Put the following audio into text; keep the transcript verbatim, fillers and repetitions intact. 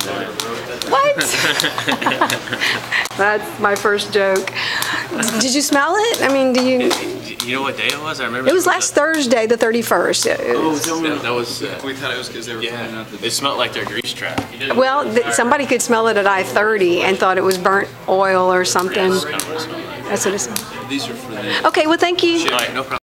What? That's my first joke. Did you smell it? I mean, do you? You know what day it was? I remember. It was last Thursday, the thirty-first. Oh, that, that was. Uh, we thought it was because they were yeah, cleaning out the. it smelled like their grease trap. Well, th somebody could smell it at I thirty and thought it was burnt oil or something. That's kind of what it smelled like. That's what it smelled. These are for the. Okay, well, thank you. All right, no problem.